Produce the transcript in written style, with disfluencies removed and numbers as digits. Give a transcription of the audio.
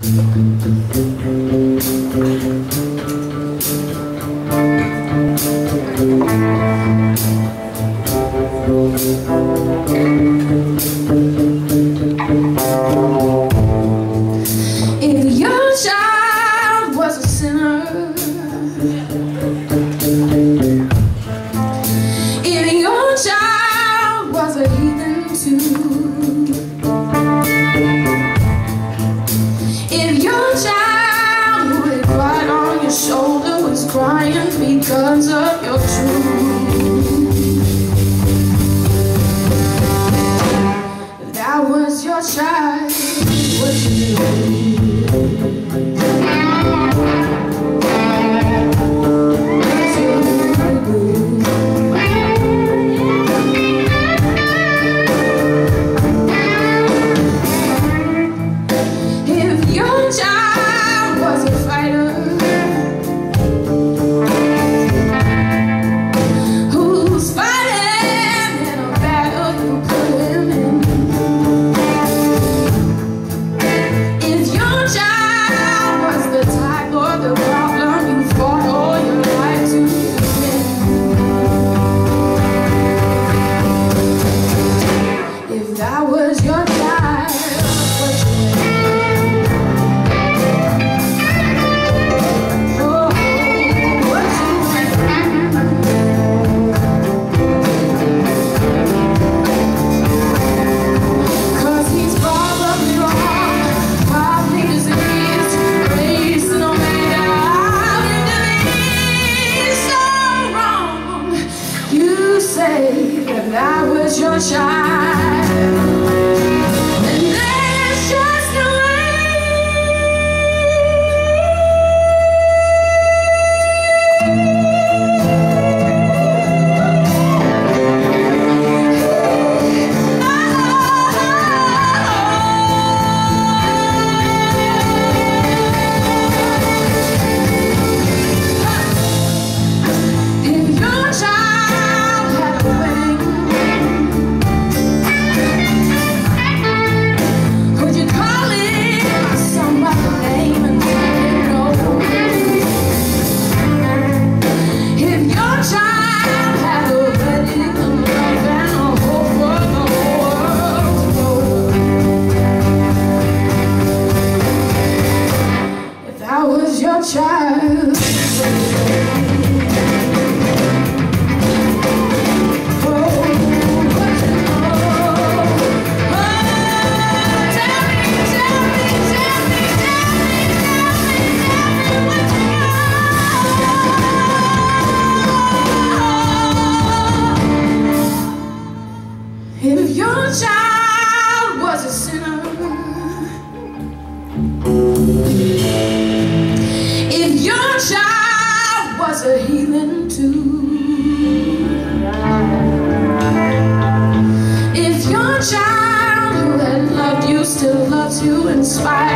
If your child was a sinner, if your child was a heathen too, if your child who had cried on your shoulder was crying because of your truth, if that was your child, what you do? If your child was a fighter who's fighting in a battle you put him in, if your child was the type or the problem you fought all your life to win, if that was your child, what you do? Say that that was your child, and there's just no if your child had a wedding, could you call it by some other name and let it know? If your child had a wedding and love and a hope for the whole world to know, if that was your child, if your child was a sinner, if your child was a heathen too, if your child who had loved you still loves you in spite